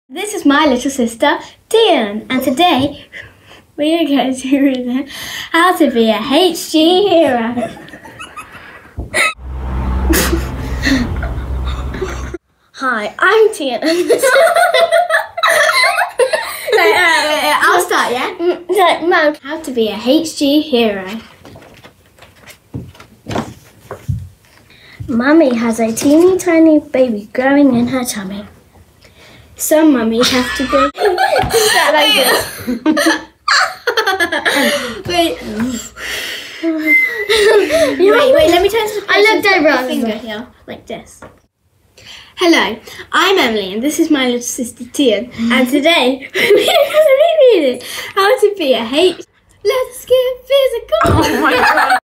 This is my little sister, Dian, and today we are going to read how to be a HG hero. Hi, I'm Dian. I'll start, yeah? Mum, how to be a HG hero. Mummy has a teeny tiny baby growing in her tummy. Some mummies have to go like this. Wait, let me turn to the page. I looked over on the finger here, like this. Hello, I'm Emily and this is my little sister Tian. And today we're going to read how to be a Let's get physical. Oh my god.